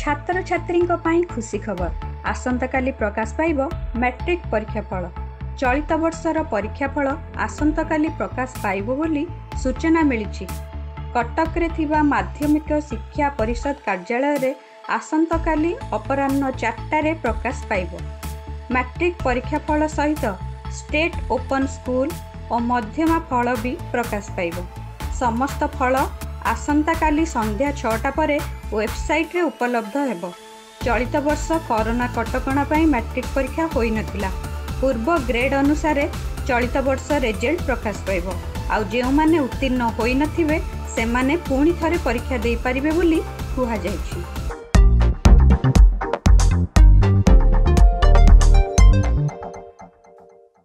छात्र छात्री खुशी खबर आसंता काली प्रकाश पाइब मैट्रिक परीक्षा फल। चलित वर्षर परीक्षा फल आसंता काली प्रकाश पाइब बोली सूचना मिली। कटक रे थिबा माध्यमिक शिक्षा परिषद कार्यालय रे आसंता काली अपराह्न 4टारे प्रकाश पाइब। मैट्रिक परीक्षा फल सहित स्टेट ओपन स्कूल और मध्यमा फल भी प्रकाश पाइब। समस्त फल आसंता काली संध्या 6टा परे वेबसाइट रे उपलब्ध हेबो। चलित वर्ष कोरोना कटकणा पई मैट्रिक परीक्षा होई नथिला। पूर्व ग्रेड अनुसार चलित वर्ष रिजल्ट प्रकाश पाइब। आउ जेउ माने उत्तीर्ण होई नथिबे से माने पुणी थरे परीक्षा देई परिबे बोली कुहा जायछि।